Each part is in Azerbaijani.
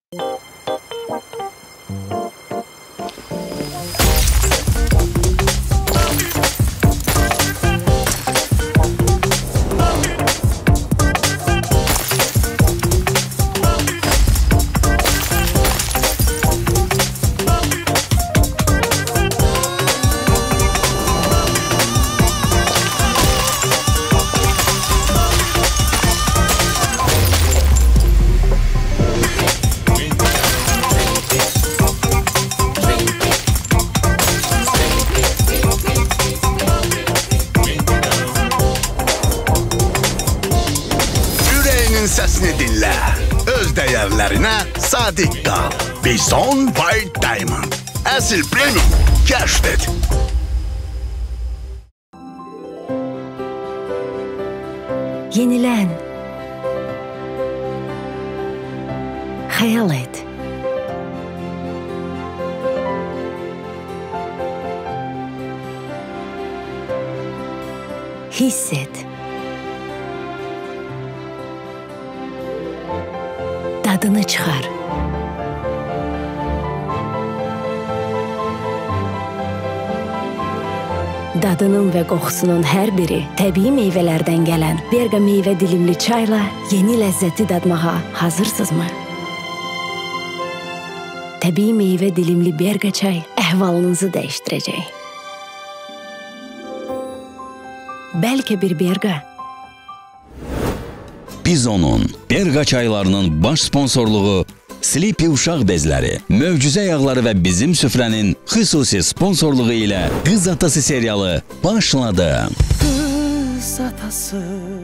Səsini dinlə, öz dəyərlərinə sadiq qal. Bison White Diamond. Əsl premium, kəşf et. Yenilən. Xəyal et. Hiss et. Dadını çıxar. Dadının və qoxusunun hər biri təbii meyvələrdən gələn Berqa meyvə dilimli çayla yeni ləzzəti dadmağa hazırsınızmı? Təbii meyvə dilimli Berqa çay əhvalınızı dəyişdirəcək. Bəlkə bir Berqa. Bizonun, Berqa çaylarının baş sponsorluğu Sleepy uşaq bezləri, mövcüzə yağları və bizim süfrənin xüsusi sponsorluğu ilə Qız Atası serialı başladı. Qız Atası.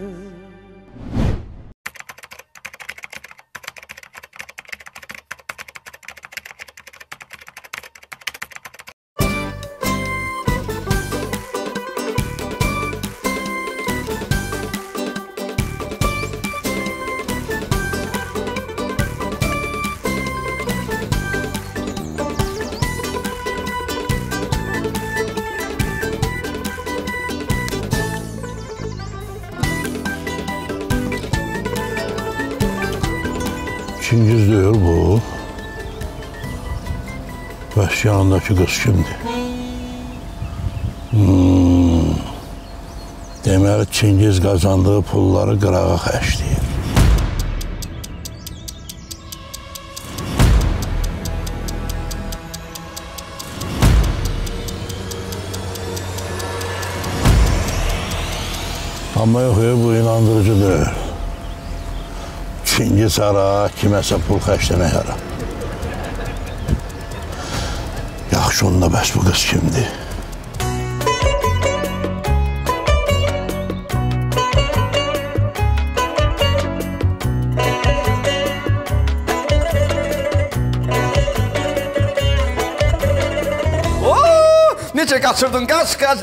Çingiz deyil bu. Bəs yanındakı qız kimdir? Deməli, Çingiz qazandığı pulları qırağa xərcləyir. Amma yox, bu inandırıcı deyil. Çingiz hara, kiməsə pul xərcləmək hara. Yaxşı, onda bəs bu qız kimdir? Necə qaçırdın, qaç,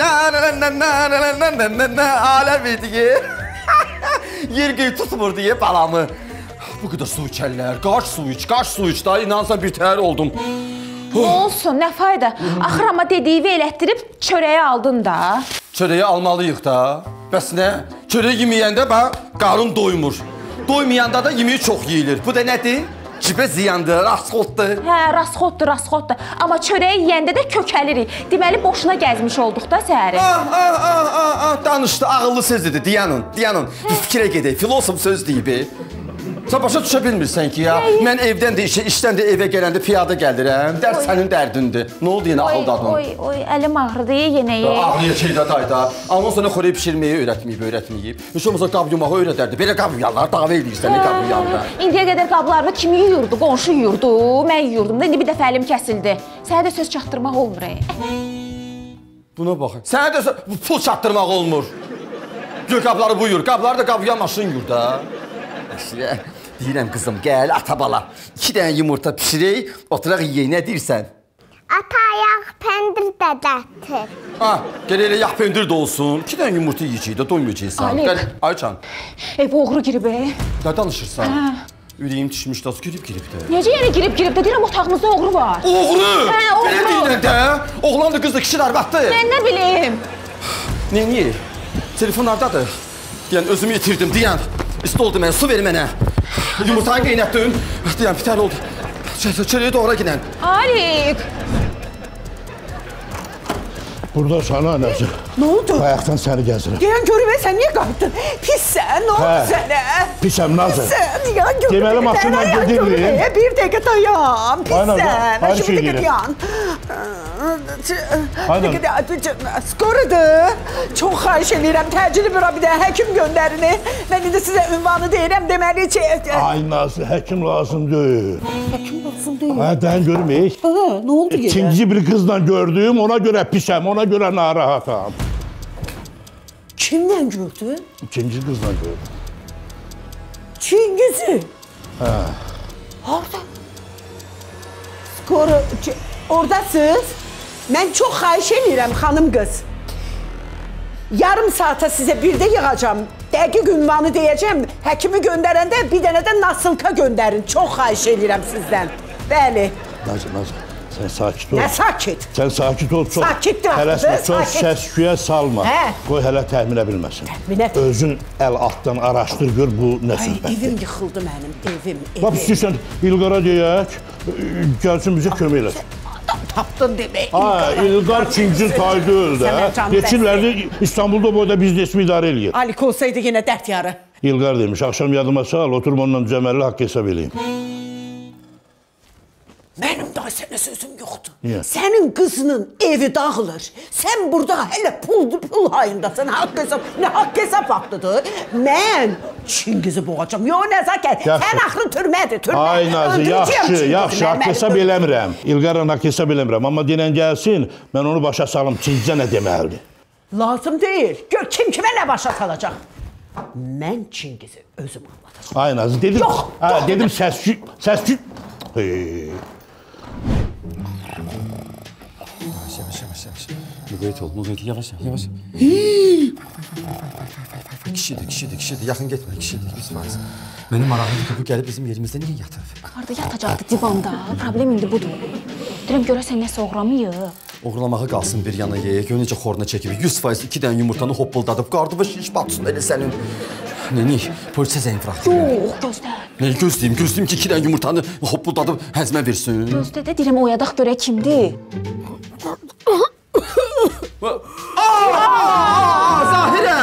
aləv idi. Yer qeyb tutmur deyə balamı. Bu qədər su içərlər, qaç su iç da, inansan bir təhər oldum. Olsun, nə fayda? Axır amma dediyi elətdirib çörəyi aldın da. Çörəyi almalıyıq da. Bəs nə? Çörəyi yeməyəndə qarın doymur. Doymayanda da yeməyi çox yeyilir. Bu da nədir? Cibə ziyandır, rasxoddur. Hə, rasxoddur. Amma çörəyi yeyəndə də kökəlirik. Deməli, boşuna gəzmiş olduq da səhəri. Danışdı, ağıllı söz dedi, Diyanın. Bir fikrə gedək, filosof söz deyib. Sən başa düşə bilmirsən ki, ya, mən evdən də işdən də evə gələndə piyada gəlirəm. Dərs sənin dərdindir. Nə oldu yenə ağıldadın? Oy, əlim ağrıdı, yenəyə. Ağrıyacaq da dayda. Ondan sonra xörək bişirməyi öyrətməyib. Heç olmasa qab yumağı öyrədərdi. Belə qab yuyarlar, dava edirsən qab yuyanda. İndiyə qədər qablarını kim yuyurdu? Qonşu yuyurdu, mən yuyurdum da. İndi bir dəfə əlim kəsildi. Sənə də söz çatdırmaq olmur. Buna baxın. Sənə də pul çatdırmaq olmur. Gör qabları buyur. Qabları da qab yuyan maşın yuyur da. Deyirəm qızım, gəl, ata bala. 2 dənə yumurta pişirək, oturaq yeyək, nə deyirsən? Ata, yağ pendir də gətir. Gəl elə yağ pendir də olsun. 2 dənə yumurta yiyəcək də, doymayacaqsan. Ayçan. Ev oğru girib. Nə danışırsan? Ürəyim düşmüş, nasıl girib də? Necə yəni girib də? Deyirəm, otağımızda oğru var. Oğru? Hə, oğru. Belə deyilən də. Oğlan da qız da kişi arvaddır. Mən nə bilim? Niyə? Telefon hardadır? Deyən, özümü itirdim, deyən. İstoldu mənə, su ver mənə. Yumurtanı qeynətdin. Deyəm, bitər oldu. Çörəyə doğru gidən. Alik! Burada sana nəsə. Nə oldu? Bayaqdan səni gəzirəm. Deyən görüm, sən niyə qalxdın? Pissən, nə oldu sənə? Pisəm, Nazır. Pissən, deyən görüm. Deməli, maşınla gedirdim. Bir dəqiqə dayan, pissən. Aynı şey Şimdi deyirəm. dayan. Aynen. Skorudur. Çox xahiş edirəm, təcili bir abidə həkim göndərini. Mən indi sizə ünvanı deyirəm, deməli ki... Ay Nazır, həkim lazım deyil. Həkim lazım deyil. Hə, dən görməyik. Nə oldu yenə? İkinci bir qızla gördüm, ona görə pisəm, ona görə narahatam. Kimlə gördün? İkinci qızla gördüm. Çingizi. Hə. Harada? Skoru, oradasınız. Mən çox xahiş edirəm, xanım qız. Yarım saata sizə birdə yığacam. Dəqiq ünvanı deyəcəm. Həkimi göndərəndə bir dənə də nasılka göndərin. Çox xahiş edirəm sizdən. Bəli. Nazır, sən sakit ol. Nə sakit? Sən sakit ol, çox. Sakit də. Tələsmə, çox səs-küyə salma. Hə. Qoy hələ təxminə bilməsin. Təxminə? Özün əl altdan araşdır, gör bu nə Ay, söhbətdir. evim yıxıldı mənim, evim. Bax, istəyirsən İlqara deyək, gəlsin bizə kömək eləsin. Tapdın demək. İlqar Çingizin taydı öldü. Geçirlərdi İstanbulda boyda biznesimi idarə eləyir. Alik olsaydı yenə dərd yarı. İlqar demiş, axşam yadıma sal, oturum onunla cəməlli haqq hesab eləyim. Mənim daha sənə sözüm yoxdur. Niyə? Sənin qızının evi dağılır. Sən burada hələ pul hayındasan. Nə haqq hesab vaxtıdır. Mən Çingizi boğacam. Yox, nəzakət. Sən axırın türmədir, türmə. Ay Nazı, yaxşı, haqq hesab eləmirəm. İlqarla haqq hesab eləmirəm. Amma denən gəlsin, mən onu başa salım. Çingizə nə deməlidir? Lazım deyil. Gör, kim kimə nə başa salacaq. Mən Çingizi özüm anlatacam. Ay Nazı, dedim. Yox. Dedim səs-küy. Yavaş. Müqayət, yavaş. Kişidir, yaxın getmə, kişidir, biz varız. Mənim marağımdır ki, bu gəlib bizim yerimizdə niyə yatıb? Harada yatacaqdı divanda? Problem indi budur. Deyirəm, görəsən nəsə oğramayıb. Oğurlamağı qalsın bir yana yeyək, gör necə xoruna çəkib, 100% 2 dənə yumurtanı hoppıldadıb, qardı və şiş batsın elə sənin. Neni, polisə zəng vıraq. Yox, gözlə. Nəyi gözləyim ki, 2 dənə yumurtanı hoppuldadıb həzmə versin. Gözlə də deyirəm, oyadaq görək kimdir? Zahirə!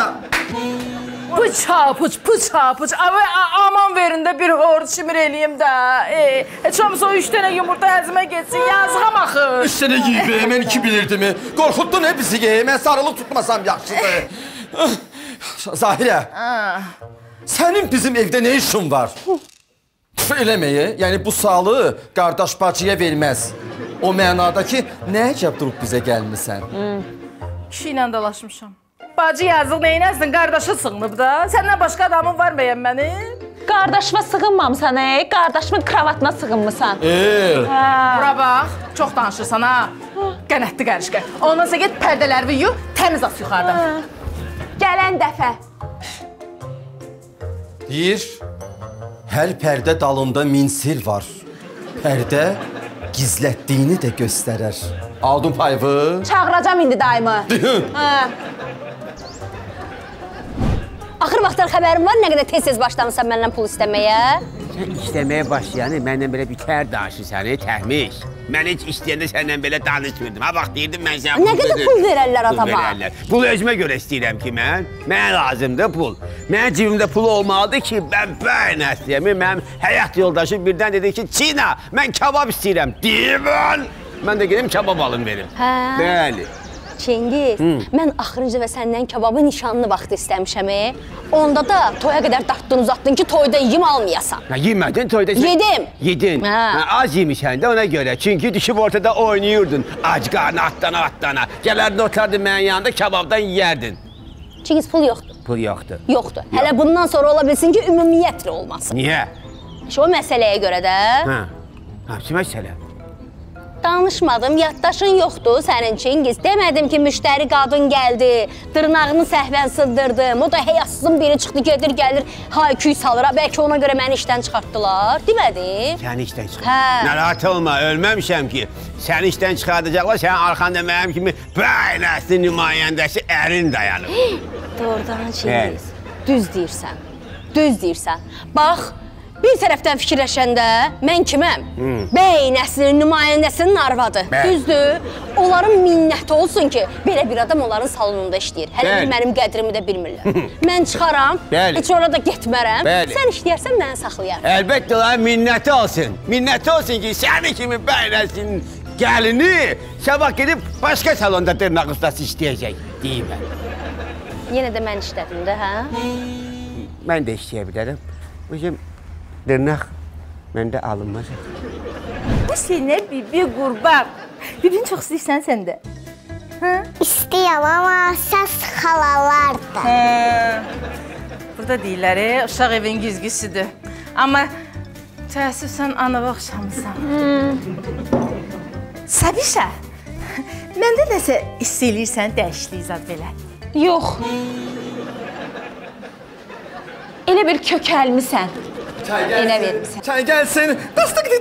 Bıçapuç. Aman verin də bir hor çimir eləyim də. Heç olmasa o 3 dənə yumurta həzmə geçsin, yazıqam axı. 3 dənə yiyib, mən 2 bilirdim. Qorxutdun bizi, mən sarılıq tutmasam yaxşıdır. Zahirə, sənin bizim evdə nə işin var? Eləməyə, yəni bu salı qardaş bacıya verməz. O mənada ki, nə əcəb durub bizə gəlmirsən? Kişi ilə dalaşmışam. Bacı yazıq neynəzsin, qardaşı sığınıb da. Səndən başqa adamın var məyəm mənim? Qardaşıma sığınmamısan, qardaşımın kravatına sığınmısan. Bura bax, çox danışırsan ha. Qənətli qarışqa. Ondan sonra get pərdələri yuy, təmiz as yuxarıdan. Gələn dəfə. Deyir, hər pərdə dalında min sir var. Pərdə gizlətdiyini də göstərər. Aldın payımı? Çağıracam indi daimı. Axır vaxtlar xəbərim var, nə qədər tez-tez başlamısan məndən pul istəməyə? Sən istəməyə başlayanı məndən belə bitər danışı səni, təhmiş. Mən heç istəyəndə səndən belə danışmırdım. Ha, vaxt deyirdim, mən sənə Nə qədər pul verərlər adama? Pul özümə görə istəyirəm ki, mənə lazımdır pul. Mənim cibimdə pul olmalıdır ki, mən böyle istəyəm. Mənim həyat yoldaşım birdən dedi ki, Çina, mən kebab istəyirəm. Deyim, mən də gedim kebab alın verim. Bəli. Çingiz, mən axırıncı və səndən kebabı nişanlı vaxtı istəmişəm. Onda da toya qədər dartdın, uzatdın ki, toyda yiyim almayasan. Yemədin, toyda... Yedim. Yedin. Az yemişsən də ona görə. Çünki düşüb ortada oynayırdın. Ac qarnı atlana. Gələrdin, otardın mənim yanında, kebabdan yiyərdin. Çingiz, pul yoxdur. Pul yoxdur. Yoxdur. Hələ bundan sonra ola bilsin ki, ümumiyyətlə olmasın. Niyə? O məsələyə görə də... Hansı məsələ? Danışmadım, yaddaşın yoxdur sənin Çingiz. Demədim ki, müştəri qadın gəldi, dırnağını səhvən sındırdım. O da həyasızın biri çıxdı, gedir, gəlir, hay-küy salır. Bəlkə ona görə məni işdən çıxartdılar. Demədim? Səni işdən çıxartdılar. Narahat olma, ölməmişəm ki. Səni işdən çıxardacaqlar, sənin arxanda mənim kimi böyləsi nümayəndəsi ərin dayanıb. Doğrudan Çingiz, düz deyirsən. Bax, Bir tərəfdən fikirləşəndə mən kiməm? Bəy nəslinin nümayəndəsinin arvadı. Düzdür? Onların minnəti olsun ki, belə bir adam onların salonunda işləyir. Hələ mənim qədrimi də bilmirlər. Mən çıxaram, heç orada getmərəm. Sən işləyərsən, mənə saxlayar. Əlbəttə, minnəti olsun. Minnəti olsun ki, sənin kimi bəy nəslinin gəlini sabah gedib başqa salonda dırnaq ustası işləyəcək, deyim mən. Yenə də mən işlədim də, hə? Mən də işləyə bilərəm. Bizim dırnaq məndə alınmaz. Bu sənə bibi qurban. Bibini çox istəyirsən sən də. İstəyəm, amma səs xalalardır. Burada deyirlər, uşaq evin güzgüsüdür. Amma təəssüf sən anava oxşamısan. Səbişə, məndə nəsə hiss eləyirsən dəyişiklik zad belə? Yox. Elə bir kökəlmisən. Yenə vermisən. Çay gəlsin. Dastıqdik.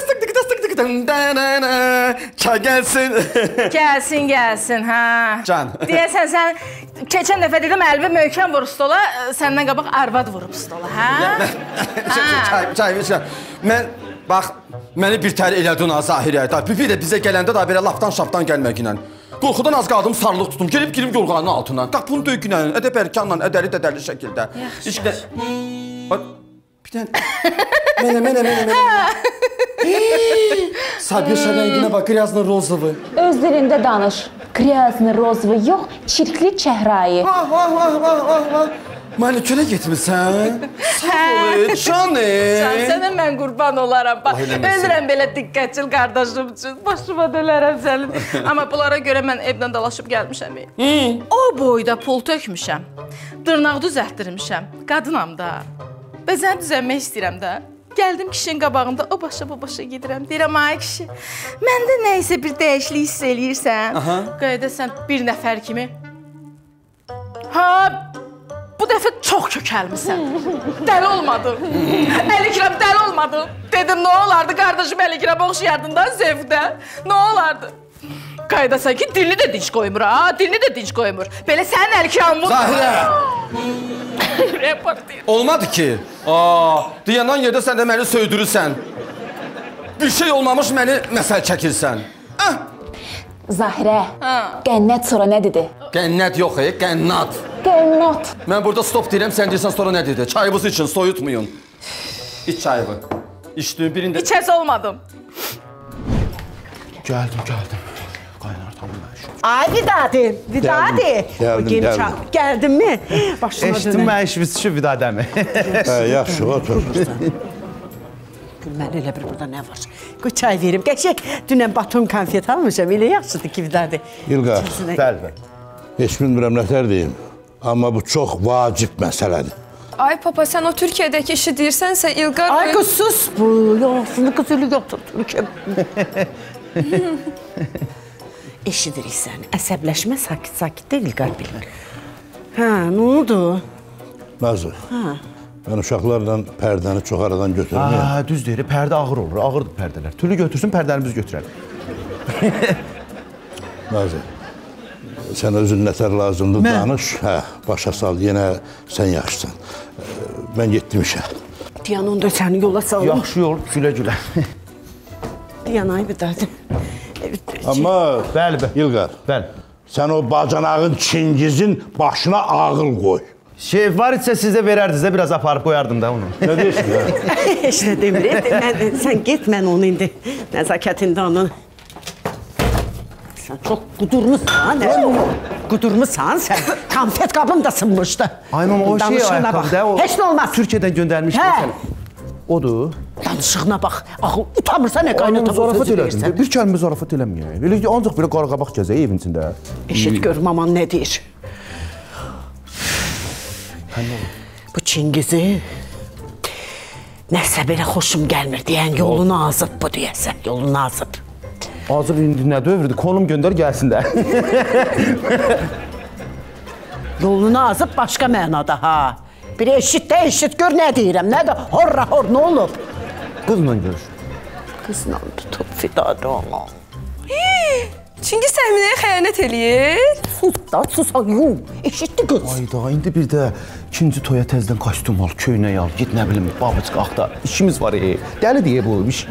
Çay gəlsin. Gəlsin, hə. Can. Deyəsən, sən keçən dəfə dedim, əlbi möhkəm vurub stola, səndən qabaq arvad vurub stola, hə? Çay. Mən, bax, məni bir təri elədin ha, Zahirə. Bibi də bizə gələndə da belə lafdan-şapdan gəlməklə. Qorxudan az qaldım, sarılıq tutum, girib yorğanın altından. Qapını döykünən, ədəb-ərkanla, ədəli-dədəli şəkildə. Yaxşı. Bir dənə, mənə. Sabirşa rənginə bax, qryazlı rozovu. Öz dilində danış. Qryazlı rozovu yox, çirkli çəhrayı. Vah. Manikürə getmirsən? Sağ ol, canım. Sənə mən qurban olaram. Özürəm belə diqqətçil qardaşım üçün. Başıma dölərəm sənin. Amma bunlara görə mən evdən dalaşıb gəlmişəm. O boyda pul tökmüşəm. Dırnaq düzəltdirmişəm. Qadınam da. Bəzən düzəlmək istəyirəm də. Gəldim kişinin qabağında o başa bu başa gedirəm. Deyirəm, ay kişi, məndə nəysə bir dəyişiklik hiss eləyirsən. Qayda sən bir nəfər kimi. Bu dəfə çox kökəlmisən. Dəli olmadım. Əlikrəm dəli olmadım. Dedim, nə olardı qardaşım Əlikrəm oxşayardın da zevqdə. Nə olardı? Qaydasan ki, dilini də dinç qoymur, ha? Dilini də dinç qoymur. Belə sənin Əlikrəmin... Zahirə! Report deyir. Olmadı ki. Dayanan yerdə sən də məni söydürürsən. Bir şey olmamış məni məsəl çəkirsən. Zahirə, qənnət sonra nə dedi? Qənnət yox, qənnat. Qənnat. Mən burada stop deyirəm, sən deyirsən sonra nə dedi? Çayımız için soyutmayın. İç çayımı. İçdiyim birində... İçəz olmadım. Gəldim. Qaynar tamam mən şu. Ay Vidadi. Gəldim. Gəldin mi? Başına dönə. Eşitdim mən işimiz düşüb Vidadəmi. Yaxşı, otur. Mən elə bir burada nə var? Qoy çay verim. Qəşək, dünən baton konfet almışam. Elə yaxşıdır ki, Vidadi. İlqar, Bəli. heç bilmirəm nətər deyim. Amma bu çox vacib məsələdir. Ay papa, sən o Türkiyədəki işi deyirsənsə, İlqar... Ay qız, sus bu. Yoxsunu qız ölü yoxdur. Eşidirik sən. Əsəbləşmə, sakit də İlqar bilir. Nə oldu? Nazır, mən uşaqlarla pərdəni çox aradan götürməyəm. Düz deyir, pərdə ağır olur, ağırdır pərdələr. Tülü götürsün, pərdələrimizi götürəlim. Nazır, sən özün nətər lazımdır danış. Başa sal, yenə sən yaxşısan. Mən getdim işə. Diyan, onda səni yola salım. Yaxşı yol, gülə-gülə. Diyan, ay Vidadi. Amma, Bəli. İlqar, sən o bacanağın Çingizin başına ağıl qoy. Var isə sizə verərdiniz də, biraz aparıb qoyardım da onu. Nə deyirsin ya? Heç nə demir. Sən get, mən onu indi nəzakətində onu... Sən çox qudurmusan, qudurmusan sən. Konfet qabım da sınmışdı. Ay mama, o şey ayaqqabıda, o... Heç nə olmaz. Türkiyədən göndərmişdir sənə. Odur. Danışığına bax. Utanmırsan, nə qaynatama sözü verirsən. Bir kəlmə zarafat eləməyək. Belə ki, ancaq belə qaraqabaq gəzək evin içində. Eşit gör, maman nə deyir. Bu Çingizi nəsə belə xoşum gəlmir deyən yolunu azıb bu deyəsən, yolunu azıb. Azıb indi nə dövrdür, konum göndər gəlsin də. Yolunu azıb başqa mənada ha. Bir eşit gör nə deyirəm, nə də horra hor, nə olub? Qızla görüş. Qızla tutub Vidadi ona. Çingiz Səminəyə xəyanət eləyir. sus, yum. Eşitdi qız. Ayda, indi bir də ikinci toya təzdən kostyum al, köynək al, git nə bilim, babıçıq axtar. İşimiz var, dəli deyə bu iş.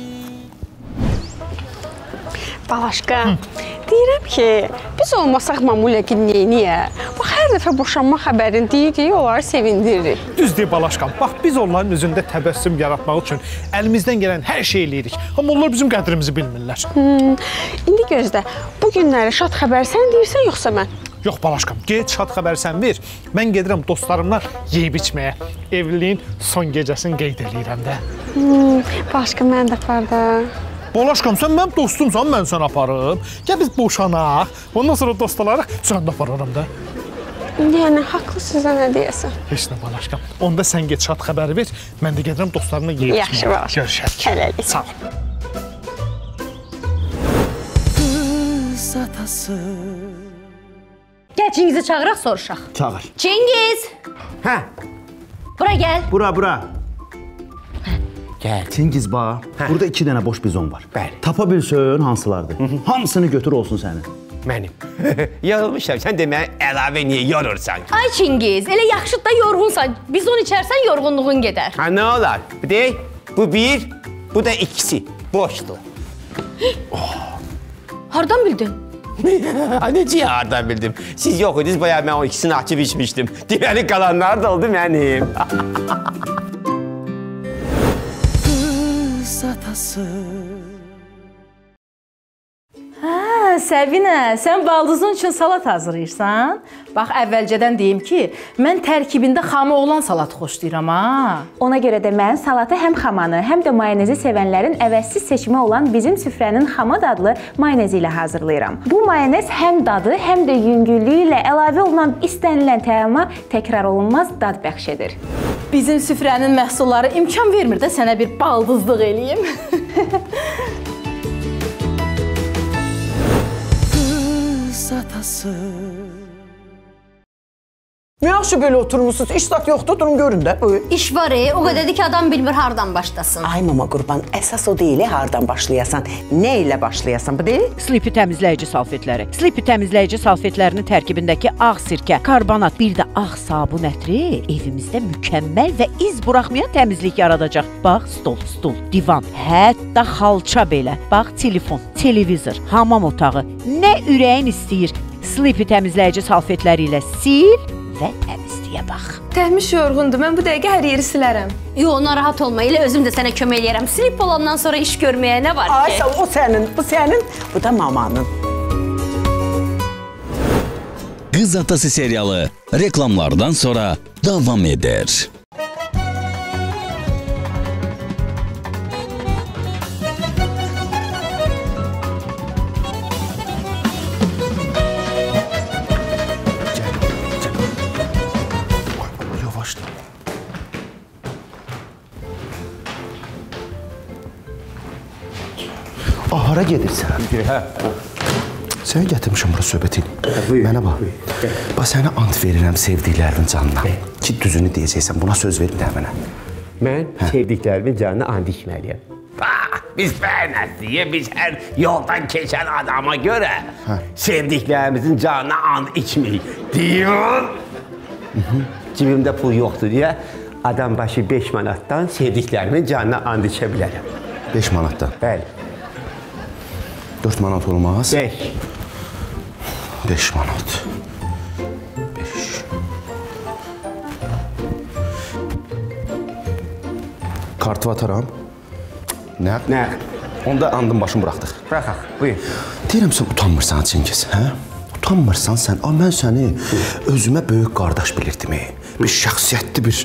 Balaşqa, deyirəm ki, biz olmasaq Mamulə niyə? Bax, hər dəfə boşanma xəbərini deyirik, onları sevindiririk. Düz deyib Balaşqam, bax, biz onların üzündə təbəssüm yaratmaq üçün əlimizdən gələn hər şey eləyirik. Amma onlar bizim qədrimizi bilmirlər. İndi gözlə, bu günləri şad xəbər sən deyirsən, yoxsa mən? Yox, Balaşqam, get şad xəbər sən ver. Mən gedirəm dostlarımla yeyib içməyə. Evliliyin son gecəsini qeyd eləyirəm də. Balaşqa, mən də apar da. Balaşqam, sən mənim dostumsan, mən səni aparım. Gəl biz boşanaq, ondan sonra dost olaraq sən də apararam da. Yəni, haqlısınız da nə deyəsən? Heç nə, Balaşqam. Onda sən get şad xəbəri ver, mən də gedirəm dostlarımla yeyib içməyə. Yaxşı, Balaşqam. Görüşərik. Hələlik. Sağ ol. Qız atası. Gəl Çingizi çağıraq, soruşaq. Çağır. Çingiz! Hə? Bura gəl. Bura. Gəl. Çingiz bax, burada 2 dənə boş bizon var. Bəli. Tapa bilsən hansılardır? Hamısını götür olsun sənin. Mənim. Yorulmuşam, sən də mənə əlavə niyə yorursan? Ay Çingiz, elə yaxşı da yorğunsan. Bizon içərsən, yorğunluğun gedər. Ha, nə olar? Bu bir, bu da ikisi. Boşdur. Hardan bildin? Necə hardan bildim? Siz yox idiniz, bayağı mən o ikisini açıb içmişdim. Deməli, qalanlar da oldu mənim. Qız atası. Hə, Səvinə, sən baldızın üçün salat hazırlayırsan? Bax, əvvəlcədən deyim ki, mən tərkibində xamı olan salat xoşlayıram, ha? Ona görə də mən salatı həm xamanı, həm də mayonezi sevənlərin əvəzsiz seçimi olan bizim süfrənin xamad adlı mayonezi ilə hazırlayıram. Bu mayonez həm dadı, həm də yüngüllüyü ilə əlavə olunan istənilən təama təkrar olunmaz dad bəxş edir. Bizim süfrənin məhsulları imkan vermir də sənə bir baldızlıq eləyim. Qız atası. Nə yaxşı belə oturmuşsunuz, iştat yoxdur, durun görün də. İş var, o qədərdir ki, adam bilmir hardan başlasın. Ay mama qurban, əsas o deyil, hardan başlayasan, nə ilə başlayasan, bu deyil? Sleepy təmizləyici salfetləri. Sleepy təmizləyici salfetlərinin tərkibindəki ağ sirkə, karbonat, bir də ağ sabun ətri evimizdə mükəmməl və iz buraxmayan təmizlik yaradacaq. Bax, stol, divan, hətta xalça belə. Bax, telefon, televizor, hamam otağı, nə ürəyin istəyir. Sleepy təmizləyici salfetləri ilə sil və təmizliyə bax. Təhmiş yorğundur, mən bu dəqiqə hər yeri silərəm. Yox, narahat olma, elə özüm də sənə kömək eləyərəm. Slip olandan sonra iş görməyə nə var ki? Ay, o sənin, bu sənin, bu da mamanın. Qız atası serialı reklamlardan sonra davam edir. Hara gedirsən? Səni gətirmişəm bura söhbət edin. Mənə bax. Bax, sənə ant verirəm sevdiklərinin canına. Ki, düzünü deyəcəksən, buna söz verin də mənə. Mən sevdiklərimin canına and içməliyəm. Biz bəyənəsiyik, biz hər yoldan keçən adama görə sevdiklərimizin canına and içməyik. Deyil. Cibimdə pul yoxdur deyə adam başı 5 manatdan sevdiklərimin canına and içə bilərəm. 5 manatdan? Bəli. 4 manat olmaz. 5. 5 manat. 5. Kartı ataram. Nə? Nə? Onda andım başını buraxdıq. Buraxaq, buyur. Deyirəm, sən utanmırsan Çingiz, hə? Utanmırsan sən, mən səni özümə böyük qardaş bilirdim. Bir şəxsiyyətli bir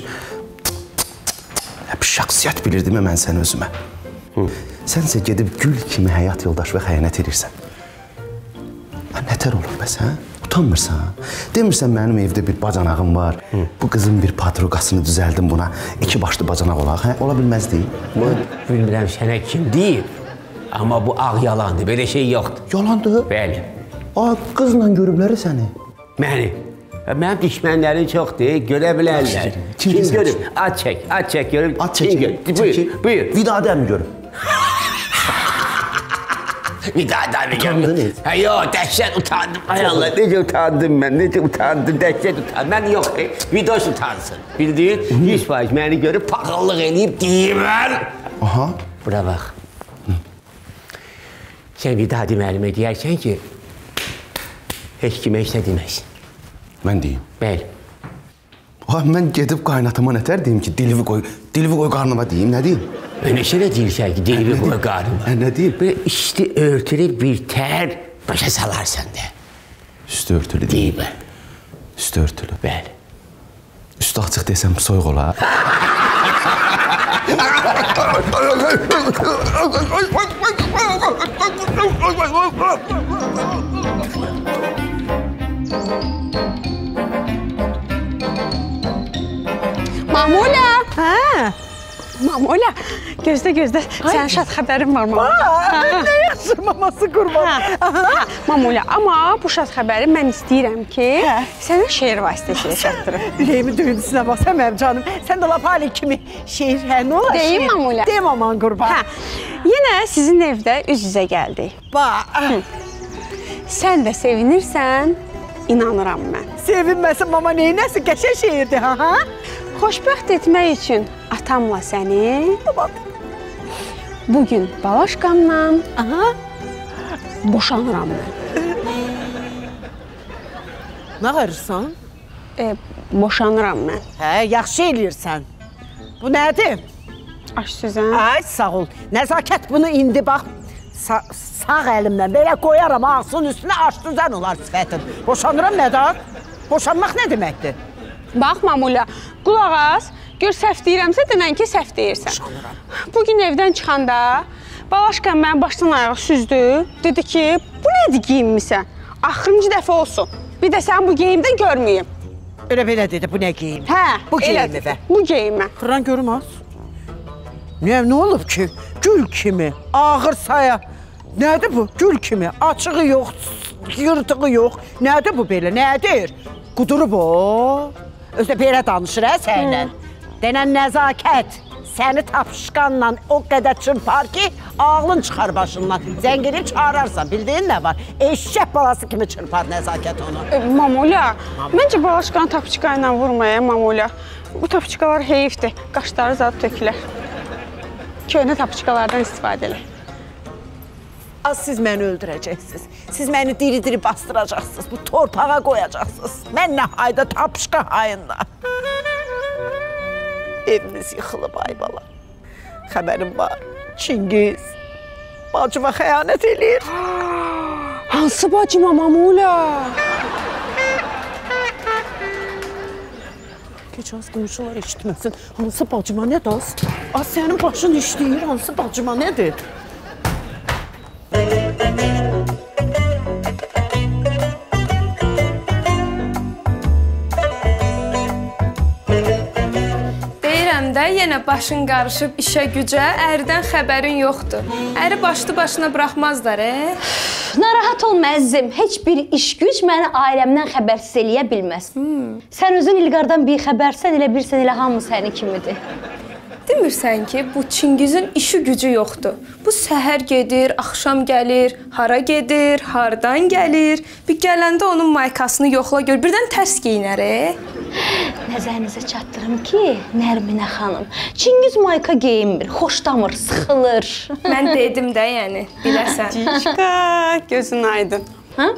şəxsiyyət bilirdim mən səni özümə. Sənsə gedib gül kimi həyat yoldaş və xəyanət edirsən. Nətər olur bəs, hə? Utanmırsan. Demirsən, mənim evdə bir bacanağım var. Bu qızın bir patruqasını düzəldim buna. 2 başlı bacanaq olaq, hə? Ola bilməzdi. Bilmirəm sənə kim deyib. Amma bu ağ yalandır, belə şey yoxdur. Yalandır? Bəli. Qızla görübləri səni? Məni. Mənim düşmənlərim çoxdur, görə bilərlər. Kim görüb? At çək görüb. At çək. Buyur. Vidadəmi görüb? Bir daha bir Utandınız? Ha yok, dəhşət utandım. Ay Allah, necə utandım mən, necə utandım, dəhşət utandım. Mən yox, Vidoş utansın. Bildiyin, 100% məni görüb paxıllıq eləyib deyimən. Aha. Bura bax. Sən bir daha deməlimə deyərsən ki, heç kimə heç nə deməsin. Mən deyim. Bəli. Mən gedib qaynatama nətər deyim ki, dilivi qoy qarnıma deyim, nə deyim? Öyle ne deyirsən ki, dilivi qoy qarnıma? Nə deyim? Böyle üstü örtülü bir tər başa salarsan da. Üstü örtülü deyim mən. Üstü örtülü. Bəli. Üstü açıq desəm soyuq olar. Mamula! Hə? Mamula, gözlə. Sənin şad xəbərin var, Mamula. Nə yaxşı maması qurban. Mamula, amma bu şad xəbəri mən istəyirəm ki, sənə şeir vasitəsilə çatdırım. Ürəyimin döyüntüsünə basam mənim canım. Sən də lap hali kimi şeir, nə olar? Deyim, Mamula. Deyim, aman qurban. Yenə sizin evdə üz-üzə gəldik. Sən də sevinirsən, inanıram mən. Sevinməsin, mama, neynəsin? Qəşəng şeirdir, ha? Xoşbəxt etmək üçün atamla səni bugün Balaşqanla boşanıram mən. Nə qarırsan? Boşanıram mən. Hə, yaxşı eləyirsən. Bu nədir? Aş sözən. Ay, sağ ol. Nəzakət bunu indi bax, sağ əlimlə belə qoyaram ağzının üstünə aş düzən olar sifətin. Boşanıram nədir? Boşanmaq nə deməkdir? Bax, Mamula, qulaq as, gör səhv deyirəmsə denən ki, səhv deyirsən. Bugün evdən çıxanda Balaşqan mənim başdan ayağı süzdü, dedi ki, bu nədir geyinmisən? Axırıncı dəfə olsun, bir də sən bu geyimdə görməyim. Elə belə dedi, bu nə geyim? Hə, bu geyimi və? Bu geyimə. Xıran görmaz. Nə olub ki, gül kimi, ağır saya. Nədir bu, gül kimi, açığı yox, yırtığı yox. Nədir bu belə, nədir? Qudurub o. Özdə belə danışır, sənlə. Denən nəzakət səni tapışqanla o qədər çırpar ki, ağlın çıxar başından. Zəngini çağırarsan, bildiyin nə var? Eşşək balası kimi çırpar nəzakət onu. Mamula, məncə Balaşqanı tapışqa ilə vurmaya, Mamula. Bu tapışqalar heyifdir, qaşları zad tökülər. Köhnə tapışqalardan istifadə elə. Az siz məni öldürəcəksiniz. Siz məni diri-diri bastıracaqsınız. Bu torpağa qoyacaqsınız. Mən nə hayda tapışqa hayında. Evimiz yıxılıb ay bala. Xəbərim var. Çingiz bacıma xəyanət eləyir. Hansı bacıma, Mamula? Geç az qonşular eşitməsin. Hansı bacıma nə daz? Az sənin başın işləyir. Hansı bacıma nədir? Deyirəm də, yenə başın qarışıb işə gücə, ərdən xəbərin yoxdur. Əri başlı başına buraxmazlar, Narahat olma əzizim, heç bir iş güc məni ailəmdən xəbərsiz eləyə bilməz. Sən özün İlqardan bir xəbərsən, elə bilsən elə hamı səni kimidir. Demirsən ki, bu Çingizin işi gücü yoxdur. Bu səhər gedir, axşam gəlir, hara gedir, hardan gəlir. Bir gələndə onun maykasını yoxla gör, birdən tərs geyinər. Nəzərinizə çatdırım ki, Nərminə xanım, Çingiz mayka geyinmir, xoşdamır, sıxılır. Mən dedim də, yəni, biləsən. Cişqa, gözün aydın. Hə?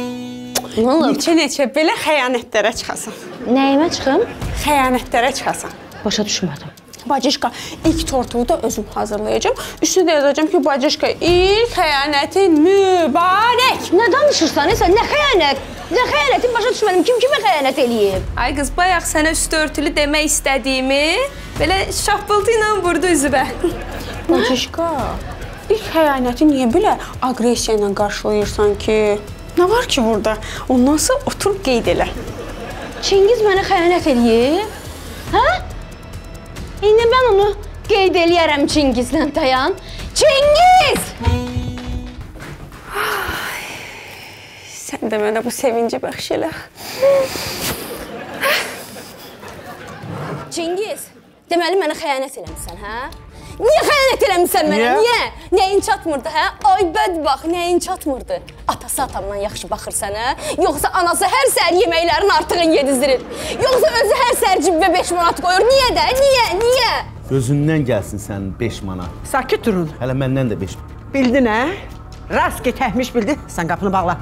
Neçə belə xəyanətlərə çıxasan. Nəyimə çıxım? Xəyanətlərə çıxasan. Başa düşmədim. Bacışqa, ilk tortuğu da özüm hazırlayacağım. Üstüne de yazacağım ki, Bacışqa, ilk xəyanətin mübarək. Nə danışırsan, sən? Nə xəyanət? Nə xəyanətin başa düşmədim. Kim kimə xəyanət eləyib? Ay qız, bayaq sənə üstü örtülü demək istədiyimi belə şappıltı ilə vurdu üzvə. Bacışqa, ilk xəyanəti niyə belə agresiya ilə qarşılayırsan ki? Nə var ki burada? Ondan sonra oturub qeyd elə. Çingiz mənə xəyanət eləyib? Hə? İndi mən onu qeyd eləyərəm Çingizlə dayan. Çingiz! Sən də mənə bu sevinci bəxş elə. Çingiz, deməli mənə xəyanət eləmişsən, hə? Niyə xəyanət eləmirsən mənə? Niyə? Nəyin çatmırdı, hə? Ay bədbax, nəyin çatmırdı? Atası atamdan yaxşı baxır sənə? Yoxsa anası hər səhər yeməklərin artığını yedizdirir? Yoxsa özü hər səhər cibə 5 manat qoyur? Niyə də? Niyə? Özündən gəlsin sənin 5 manat. Sakit durun. Hələ məndən də 5. Bildin, hə? Rast getəhmiş bildi. Sən qapını bağla.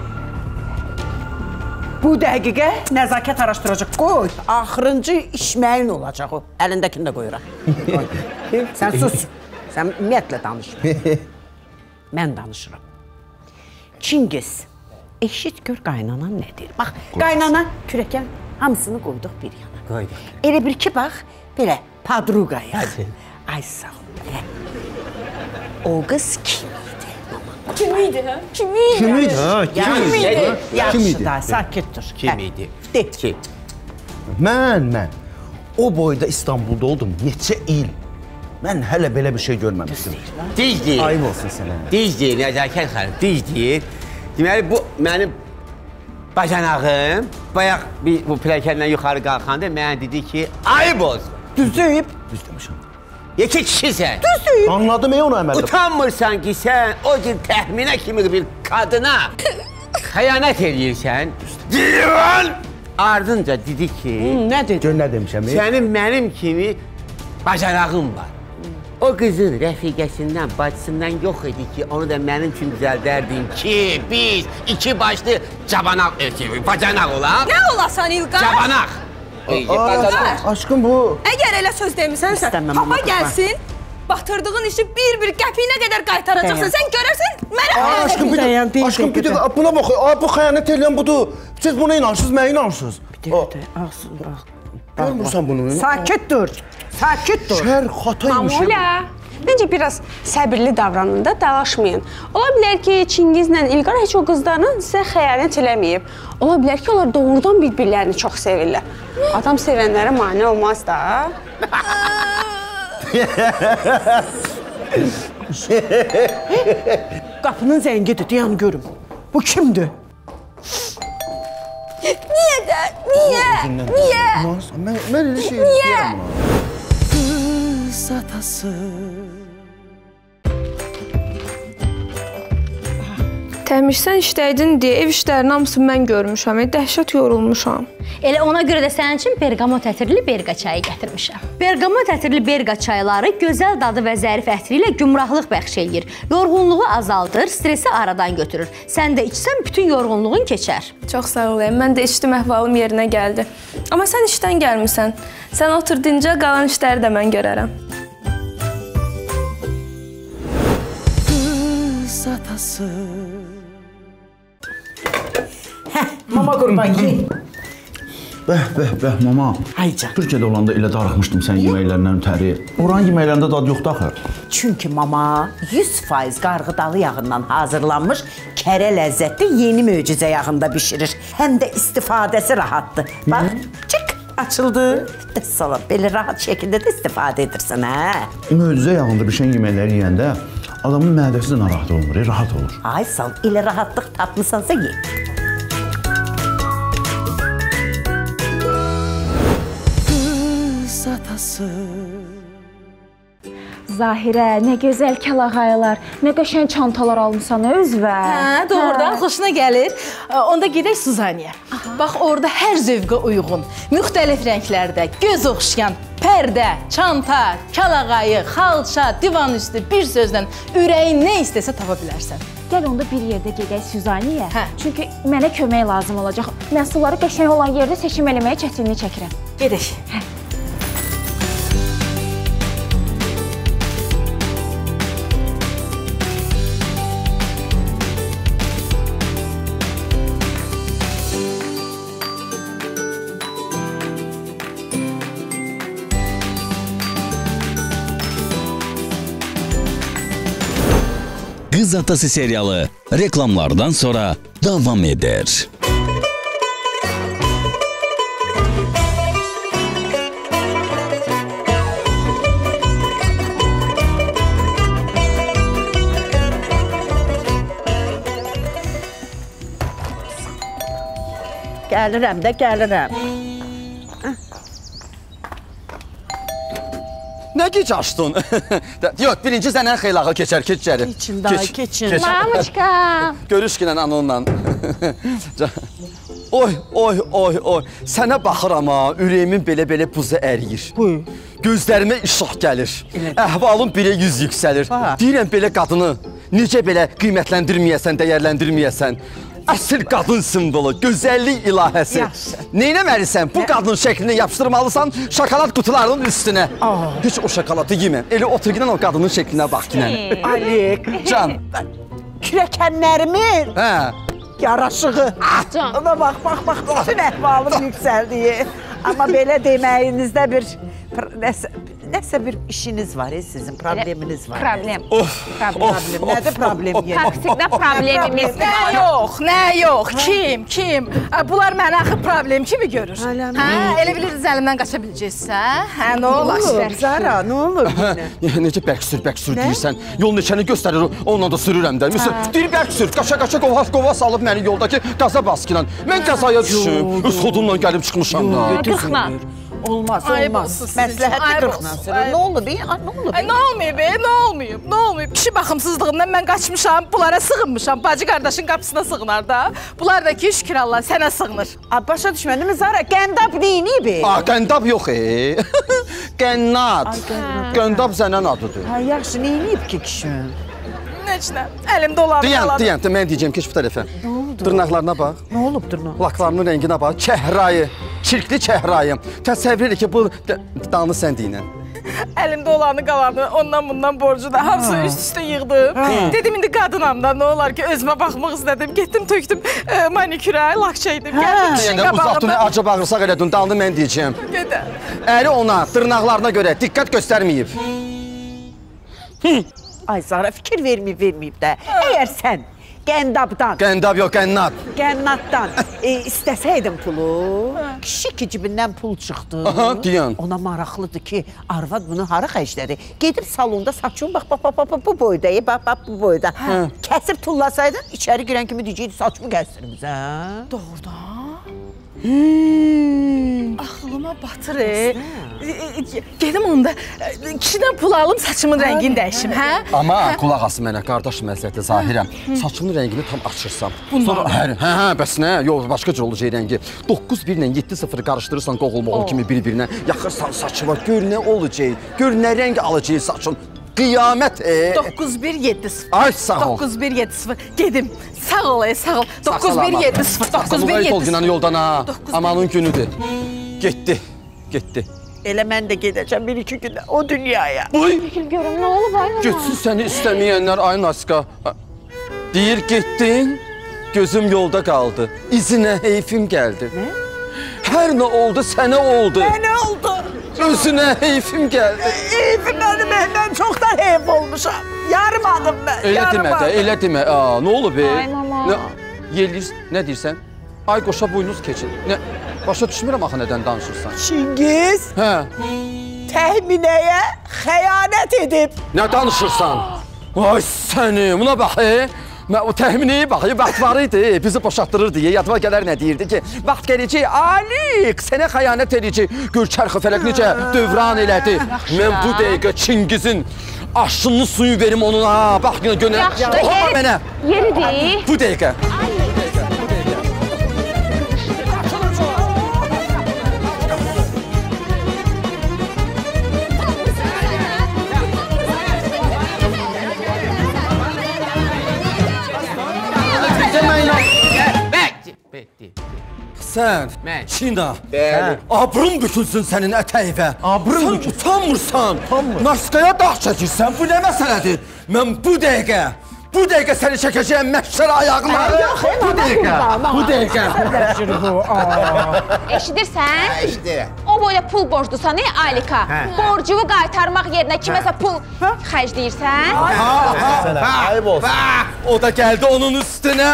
Bu dəqiqə nəzakət araşdıracaq. Qoy, axırıncı işməyin olacaq o. Əlindəkini də qoyuram. Sən sus. Sən ümumiyyətlə danışma. Mən danışıram. Çingiz, eşit gör qaynanan nə deyir. Bax, qaynana kürəkən hamısını qoyduq bir yana. Qoyduq. Elə bir ki, bax, belə padruqaya. Ay sağ ol. O qız kim? Kim idi, hə? Kim idi? Yaxşı da, sakit dur. Kim idi? Kim? Mən. O boyda İstanbulda oldum neçə il. Mən hələ belə bir şey görməmişdim. Düz deyir. Ayıb olsun sənə. Düz deyir, Nəzakət xanım, düz deyir. Deməli, bu mənim bacanağım, bayaq bu plakəndən yuxarı qalxanda mənə dedi ki, ayıb olsun. Düz deyib. Düz demişəm. Yekə kişisən. Düz deyib. Anladım, onu əməldə. Utanmırsan ki, sən o cür təxminə kimi bir qadına xəyanət edirsən. Divan! Ardınca dedi ki... Nə dedi? Gör nə demişəm? Sənin mənim kimi bacanağım var. O qızın rəfiqəsindən, bacısından yox idi ki, onu da mənim üçün düzəldərdin ki, biz iki başlı bacanaq olaq. Nə olasan İlqar? Cabanaq. Aşkım bu... Əgər elə söz demisənsə, papa gəlsin, batırdığın işi bir qəpiyinə qədər qaytaracaqsan. Sən görərsən, mənə Aşkım, bir dəqiqə, buna bax, bu xəyanət eləyən budur. Siz buna inansınız, mənə inansınız. Bir dəqiqə, görmürsən bunu? Sakit dur. Sakit dur. Şər xataymışım. Mamulə, məncə biraz səbirli davranın da, dalaşmayın. Ola bilər ki, Çingizlə İlqar heç o qızlarla sizə xəyanət eləməyib. Ola bilər ki, onlar doğrudan bir-birlərini çox sevirlər. Adam sevənlərə mane olmaz da. Qapının zəngidir, dayan görüm. Bu kimdir? Niyə də? Niyə? Mən elə şey istəyirəm. Qız atası. Təmişsən işləydin deyə ev işlərinin hamısını mən görmüşəm. Dəhşət yorulmuşam. Elə ona görə də sənin üçün bergamot ətirli berqa çayı gətirmişəm. Bergamot ətirli berqa çayları gözəl dadı və zərif ətri ilə gümrahlıq bəxş eləyir. Yorğunluğu azaldır, stresi aradan götürür. Sən də içsən bütün yorğunluğun keçər. Çox sağ olayım. Mən də içdim, əhvalım yerinə gəldi. Amma sən işdən gəlmirsən. Sən otur dincə, qalan işləri də mən görərəm. Qız atası. Mama qurban yeyin. Bəh, mama. Haycan. Türkiyədə olanda elə darıxmışdım sən yeməklərindən ötəri. Oranın yeməklərində dad yoxdur axı. Çünki mama 100% qarğıdalı yağından hazırlanmış kərə ləzzətli yeni möcüzə yağında bişirir. Həm də istifadəsi rahatdır. Bax, çık, açıldı. Salam, belə rahat şəkildə də istifadə edirsən, hə? Möcüzə yağında bişən yeməkləri yeyəndə adamın mədəsi də narahat olmur, rahat olur. Ay sal, elə rahatlıq tapmısansa ye. Atası. Zahirə, nə gözəl kəlağayılar, nə qəşəng çantalar almısan özvə. Hə, doğrudan xoşuna gəlir. Onda gedək Suzaniyə. Bax, orada hər zövqə uyğun, müxtəlif rənglərdə, göz oxşayan pərdə, çanta, kəlağayı, xalça, divan üstü, bir sözlə ürəyin nə istəsə tapa bilərsən. Gəl onda bir yerdə gedək Suzaniyyə. Çünki mənə kömək lazım olacaq. Məhsulları qəşəng olan yerdə seçim eləməyə çətinlik çəkirəm. Gedək. Qız Atası serialı reklamlardan sonra davam eder. Gəlirəm də, gəlirəm. Nə gec açdın? Yox, birinci səndən xeylağı keçər, keç içəri. Keçin daha, keçin. Mamuçka. Görüş ki, onunla. Oy. Sənə baxıram ha, ürəyimin belə buzu əriyir. Gözlərimə işıq gəlir. Əhvalım birə 100 yüksəlir. Deyirəm belə qadını necə belə qiymətləndirməyəsən, dəyərləndirməyəsən. Əsl qadın simvolu, gözəllik ilahəsi. Neynəməlisən? Bu qadının şəklini yapışdırmalısan şokolad qutularının üstünə. Heç o şokoladı yemə. Elə otur gidən o qadının şəklinə bax ginən. Alik. Can. Kürəkənlərimin. Hə. Yaraşığı. Can. Ona bax, bütün əhvalım yüksəldiyi. Amma belə deməyinizdə bir nəsə bir işiniz var, sizin probleminiz var. Problem. Problem. Nədir problem? Taksikdə problemimiz var. Nə yox, kim? Bunlar mənə axı problem kimi görür. Elə bilirsiniz əlimdən qaça biləcəksən? Hə, nə olar? Zara, nə olur yenə? Necə bərk sür deyirsən. Yol neçəni göstərir, onunla da sürürəm də. Məsələn, deyir bərk sür, qaça qova salıb məni yoldakı qaza baskıyla. Mən qazaya düşüm, sodunla gəlib çıxmışam da. Qırxla. Olmaz. Məsləhətli 40-dan sürür. Nə olub? Nə olmayıb? Kişi baxımsızlığından mən qaçmışam, bunlara sığınmışam. Bacı qardaşın qapısına sığınar da. Bunlar da ki, şükür Allah, sənə sığınır. Başa düşmədim mi Zara? Qəndab neyini? Qəndab yox, Qənnad. Qəndab sənin adıdır. Yaxşı, neyini ki kişinin? Neçlə, əlim dolanır. Deyən, mən deyəcəm, keç bu tərəfə. Dırnaqlarına bax. Nə olub dırnaq? Laklarının rənginə bax, kəhrayı, çirkli kəhrayım. Təsəvvür ki, bu danı sən deyinən. Əlimdə olanı qalanı, ondan bundan borcu da hamısını üst-üstə yığdım. Dedim, indi qadınam da, nə olar ki, özümə baxmaq istədim. Getdim, tökdüm manikürə, lak çəkdim. Gəldim, kişinin qabağında. Uzaqdın, acı bağırsaq elədin, danı mən deyəcəm. Gedə. Əri ona, dırnaqlarına görə diqqət göstərməyib. Ay Zara, fikir verməyib də. Əgər sən Qəndabdan. Qəndab yox, qənnad. Qənnaddan istəsəydin pulu, kişi ki cibindən pul çıxdı. Deyən. Ona maraqlıdır ki, arvad bunu hara xərclədi. Gedib salonda saçın, bax, bu boyda, bax, bu boyda. Kəsib tullasaydın, içəri girən kimi deyəcəkdi, saçımı kəsdirimiz, hə? Doğrudan. Axılıma batır, gedim onda kişidən pul alım, saçımın rəngini dəyişim, hə? Amma qulaq asın mənə, qardaş məsləhəti Zahirəm. Saçının rəngini tam açırsan. Hə, bəs nə? Yox, başqa cür olacaq rəngi. 9-1 ilə 7-0 qarışdırırsan qoğulmoğul kimi bir-birinə. Yaxırsan saçıma, gör nə olacaq, gör nə rəng alacaq saçın. Qiyamət 9-1-7-0. Ay, sağ ol. 9-1-7-0. Gedim. Sağ ol, sağ ol. 9-1-7-0. 9-1-7-0. Yoldan ha. Amanın günüdür. Getdi. Elə mən də gedəcəm 1-2 gündə o dünyaya. Görüm, nə olub ay mama? Getsin səni istəməyənlər, ay Naska. Deyir, getdin, gözüm yolda qaldı. İzinə heyfim gəldi. Nə? Hər nə oldu, sənə oldu. Mənə oldu. Özünə heyfim gəldi. Heyfim mən çoxdan heyf olmuşam. Yarımadım mən, Elə demə. Nə olub? Ay mama. Nə deyirsən? Ay qoşa buynuz keçin. Başa düşmürəm axı nədən danışırsan. Çingiz təxminəyə xəyanət edib. Nə danışırsan? Ay səni, buna bax. O təxmini bax, vaxt var idi, bizi boşaltdırırdı. Yadıma gələr nə deyirdi ki, vaxt gələcək, Alik, sənə xəyanət edəcək. Gör çərxi fələk necə dövran elədi. Mən bu dəqiqə Çingizin aşını suyu verim onuna. Bax, gönə, toxuma mənə. Yeridir. Bu dəqiqə. Sən, Çina, abrın bükülsün sənin ətəyivə. Sən utanmırsan, Naskaya dağ çəkirsən, bu nə məsələdir? Mən bu dəqiqə səni çəkəcəyəm məhşər ayağına. Bu dəqiqə. Eşidirsən? Eşidirəm. O boyda pul borclusan, Alika. Borcumu qaytarmaq yerinə kiməsə pul xərcləyirsən? Ayıb olsun. O da gəldi onun üstünə.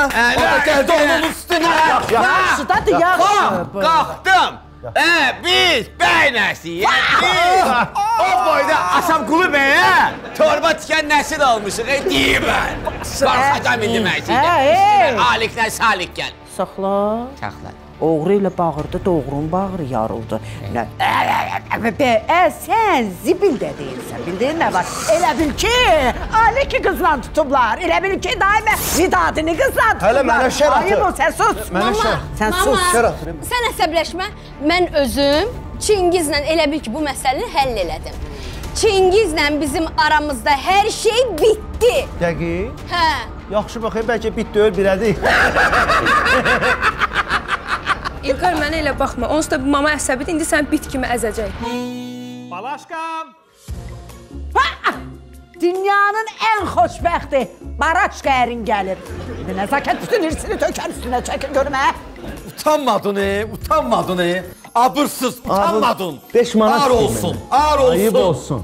Yaxşıdadır, yaxşı. Qalxdım. Biz bəy nəsiyyik. O boyda Asamqulu bəyə torba tikən nəsil olmuşuq, deyim mən. Baxacam indi məhsiyyədə. Alik nə salik gəl. saxla. Saxla. Oğru ilə bağırdı, doğrun bağırı yarıldı. Sən zibil də deyilsən, bildin nə var? Elə bil ki, ailə ki qızla tutublar. Elə bil ki, daimə vidadini qızla tutublar. Hələ mənə şər atır. Ayıb o, sən sus. Mama, Sən sus. Sən əsəbləşmə. Mən özüm Çingizlə elə bil ki, bu məsələni həll elədim. Çingizlə bizim aramızda hər şey bitdi. Dəqiq? Hə. Yaxşı baxayım, bəlkə bitdi, öl birədik. İlqar, mənə elə baxma. Onsuz da mama əsəbidir, indi sən bit kimi əzəcək. Balaşqam! Dünyanın ən xoşbəxti Baraşqa ərin gəlir. Nəzakət bütün irsini tökər üstünə çəkin görmə. Utanmadın, utanmadın. Abırsız, utanmadın. 5 manat ağır olsun, ağır olsun. Ayıb olsun.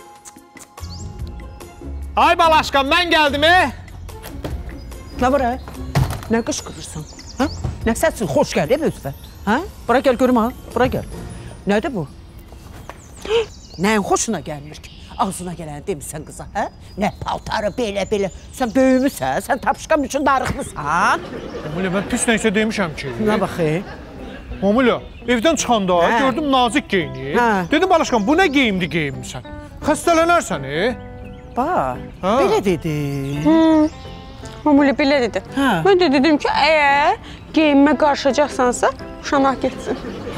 Ay Balaşqam, mən gəldim, Nə var, Nə qışqırırsan? Nə səsin xoş gəlir özvə? Bura gəl görüm, bura gəl. Nədir bu? Nəyin xoşuna gəlmir ki? Ağzına gələni demirsən qıza, Nə paltarı belə. Sən böyümüsən, sən tapışqam üçün darıxmısan. Mamulya, mən pis nəysə demişəm ki. Nə baxı? Mamulya, evdən çıxanda gördüm nazik geyinir. Dedim Balaşqam, bu nə geyimmisən? Xəstələnərsən, Bax, belə dedi. Mamulya belə dedi. Mən də dedim ki, əgər geyinmə qarışacaqsansa, uşanaq getsin.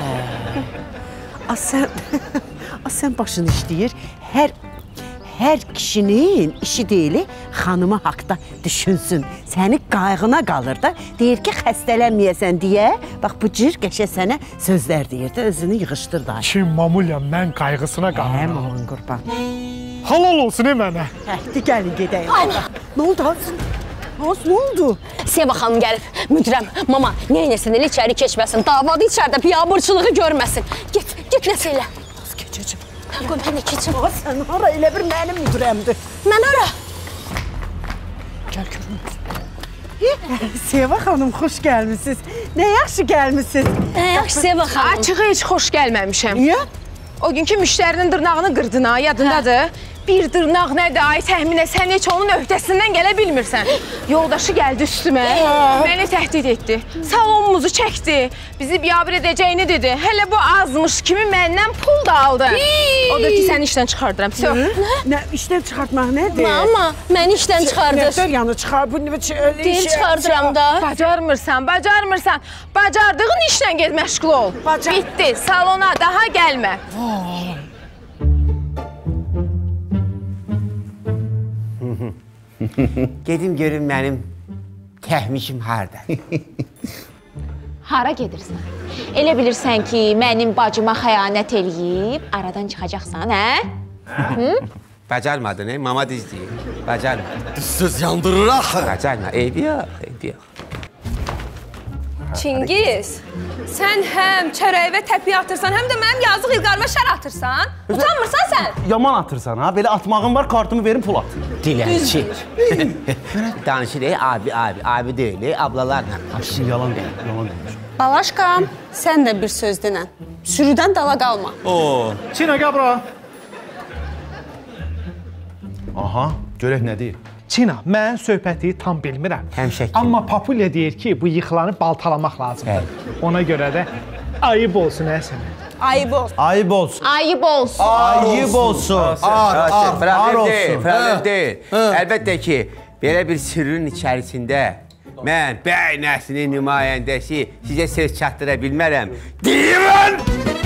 Sən başını işləyir, hər kişinin işi deyili xanımı haqda düşünsün. Səni qayğına qalır da, deyir ki, xəstələnməyəsən deyə, bax bu cür qəşə sənə sözlər deyir də, özünü yığışdır da. Kim Mamulya, mən qayğısına qalıram. Oğlum qurban. Halal olsun mənə. Həhdi gəlin gedəyim. Nə oldu Hazın? Nə oldu? Seva xanım gəlib, müdürəm, mama, neynəsin, elə içəri keçməsin, davadı içərdə biabırçılığı görməsin. Get nəsə elə. Az keçəcəm. Qoy, mən də keçim. Sən hara, elə bir mənim müdürəmdir. Mən hara? Gəl görüm. Seva xanım, xoş gəlmişsiniz. Nə yaxşı gəlmişsiniz. Nə yaxşı, Seva xanım. Açığı heç xoş gəlməmişəm. Niyə? O günkü müştərinin dırnağını qırdın ha, yadındadır. Bir dırnaq nədir, ay təxminə, sən heç onun öhdəsindən gələ bilmirsən. Yoldaşı gəldi üstümə, məni təhdid etdi. Salonumuzu çəkdi, bizi biabır edəcəyini dedi. Hələ bu azmış kimi məndən pul da aldı. Odur ki, səni işdən çıxardıram. Nə, işdən çıxartmaq nədir? Mama, məni işdən çıxardır. Nətər yanı çıxar, bu deyil çıxardıram da. Bacarmırsan. Bacardığın işlə get məşğul ol. Bitdi, salona daha gəlmə. Gedim görüm mənim təhmişim harada. Hara gedirsən? Elə bilirsən ki, mənim bacıma xəyanət eləyib, aradan çıxacaqsan, Bacarmadın, mama düz deyir. Bacarmadın. Düzsüz yandırır axı. Bacarma, eybi yox. Çingiz, sən həm çərəyi və təpiyi atırsan, həm də mənim yazıq İlqarıma şər atırsan. Utanmırsan sən? Yaman atırsan, belə atmağın var, kartımı verin, pul at. Dilənçi. Danışır, abi deyil, ablalarla. Yalan deyil. Balaşqam, sən də bir söz denən. Sürüdən dala qalma. Çina, gəl bura. Aha, görək nə deyir. Çina, mən söhbəti tam bilmirəm. Həmişə ki. Amma Papulya deyir ki, bu yıxılanı baltalamaq lazımdır. Ona görə də ayıb olsun sənə. Ayıb olsun. Ayıb olsun. Ayıb olsun. Ayıb olsun. Problem deyil. Əlbəttə ki, belə bir sirrin içərisində mən bəy nəslinin nümayəndəsi sizə söz çatdıra bilmərəm. Deyirəm!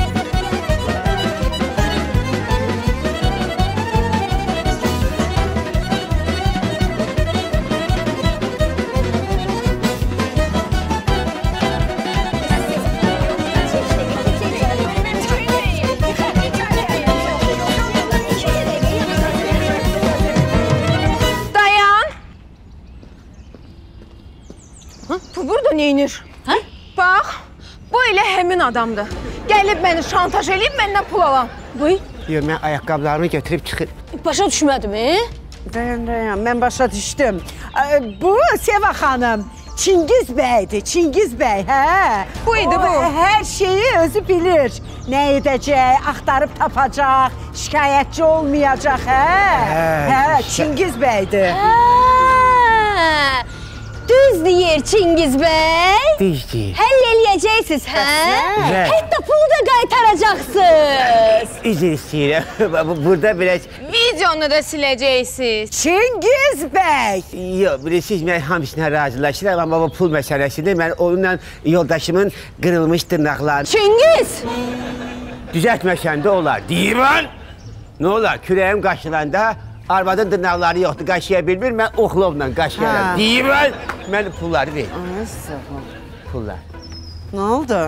Neynir? Bax, bu elə həmin adamdır. Gəlib məni şantaj eləyib, məndən pul alan. Yox, mən ayaqqabılarımı götürüb çıxır. Başa düşmədim, Dayan, mən başa düşdüm. Bu, Seva xanım, Çingiz bəydir, Çingiz bəy, Bu idi bu. Hər şeyi özü bilir. Nə edəcək, axtarıb tapacaq, şikayətçi olmayacaq, Çingiz bəydir. Düz deyir Çingiz bəy. Düz deyir. Həll eləyəcəksiniz, hə? Güzel. Hətta pulu da qaytaracaqsınız. Üzr istəyirəm. Burada biraz... Videonu da siləcəksiniz. Çingiz bəy. Yox, bilirsiniz, mən hamısına razılaşıram, amma bu pul məsələsidir. Mən onunla yoldaşımın qırılmış dırnaqlarını... Çingiz! Düzəltməsən də olar. Deyirəm. Nə olar, kürəyim qaşılanda arvadın dırnaqları yoxdur, qaşıya bilmir, mən oxlovla qaşıyarım. Deyirəm, mən pulları ver. Pullar. Nə oldu?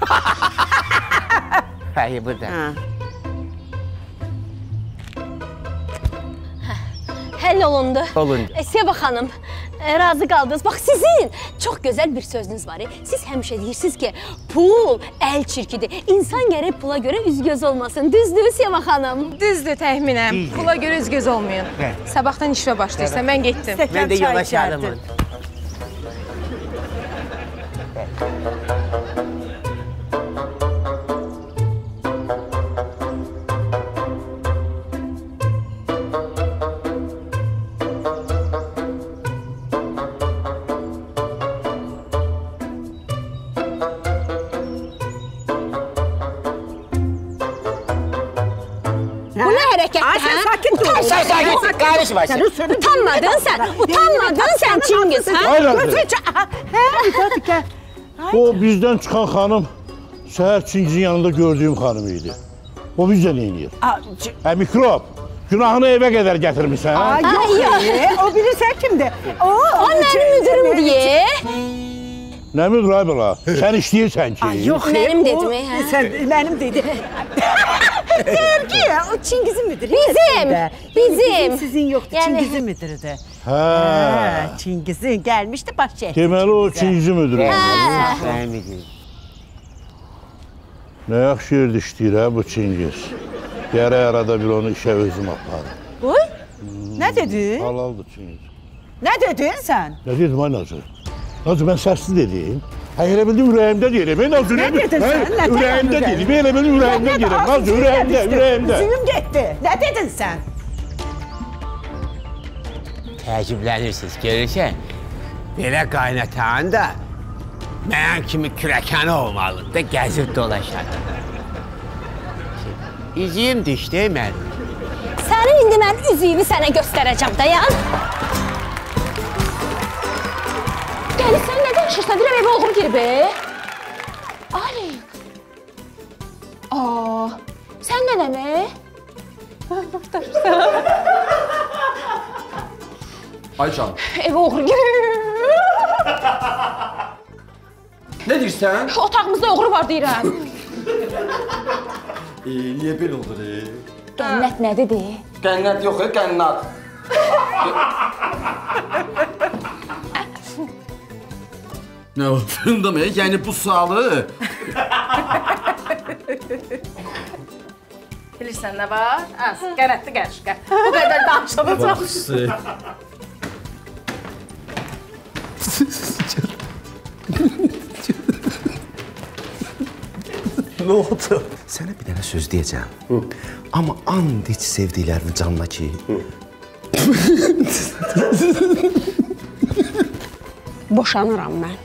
Hayır, burada. Həll olundu. Olundu. Seva xanım, razı qaldınız. Bax, sizin çox gözəl bir sözünüz var. Siz həmişə deyirsiniz ki, pul əl çirkidir. İnsan gərək pula görə üz-göz olmasın. Düzdür, Seva xanım? Düzdür, təxminəm. Pula görə üz-göz olmayın. Sabahdan işə başlayırsan, mən getdim. Mən də yola çağırım. Bu nə hərəkətdir, hə? Sən sakin dur. Sakin, qarışma sən. Utanmadın sən, utanmadın sən Çingiz, hə? O bizdən çıxan xanım səhər Çingizin yanında gördüyüm xanım idi. O bizdə nə edir? Mikrop, günahını evə qədər gətirmişsən, hə? Yox, o bilirsən kimdir? O mənim müdürümdür. Nə müdür ay bala? Sən işləyirsən ki? Yox, mənim dedim, hə? Mənim dedi. Deyir ki, o Çingizin müdürü. Bizim. Sizin yoxdur, Çingizin müdürüdür. Hə. Çingizin gəlmişdi baş çəkdi. Deməli o Çingizin müdürü. Nə yaxşı yerdə işləyir, hə, bu Çingiz. Gərək arada bir onu işə özüm aparım. Uy, nə dedin? Halaldır Çingiz. Nə dedin sən? Nə dedim, ay Nazır? Nazır, mən səssiz dedim. Elə bildim, ürəyimdə deyirəm. Nə dedin sən? Ürəyimdə deyirəm, elə bildim, ürəyimdə deyirəm. Nazır, ürəyimdə. Üzüyüm getdi. Nə dedin sən? Təəccüblənirsiniz, görürsən? Belə qaynatan da mənim kimi kürəkəni olmalıdır da gəzib dolaşar. İziyim düşdü mən. Səni indi mən üzüyümü sənə göstərəcəm, dayan. Gəlir, sən nə danışırsan? Deyirəm, evə oğru girib, Ali. Sən nə demək? Aycan. Evə oğru girib. Nə deyirsən? Otağımızda oğru var deyirəm. Niyə belə olur? Qənnət nədir? Qənnət yox, qənnat. Nə oldu demək? Yəni bu sualı... Bilirsən nə var? Qənətli qərşqə. Bu qədər danışılacaq. Nə oldu? Sənə bir dənə söz deyəcəm. Amma and iç sevdiklərinin canına ki. Boşanıram mən.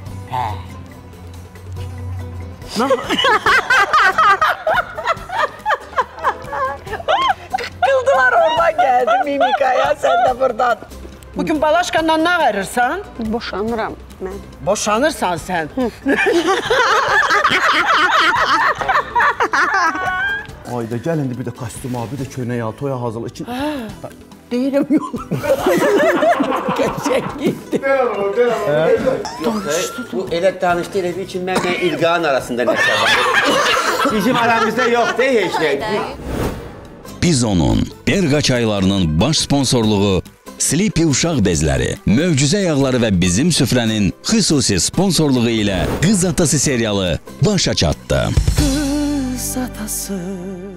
Qıldılar oradan gəldi mimikaya, sən də buradan. Bugün Balaşkanla nə verirsən? Boşanıram mən. Boşanırsan sən. Ayda gəl indi bir də kostyum abi, bir də köynək al, toya hazırla. Deyirəm yox. Gerçək getdi. Bu elə danışdı, elə ki, mənlə İlqanın arasında nəsə var. Bizim aramızda yoxdur heç nə. Bizonun, Berqa çaylarının baş sponsorluğu Sleepy uşaq bezləri, möcüzə yağları və bizim süfrənin xüsusi sponsorluğu ilə Qız Atası serialı başa çatdı. Qız atası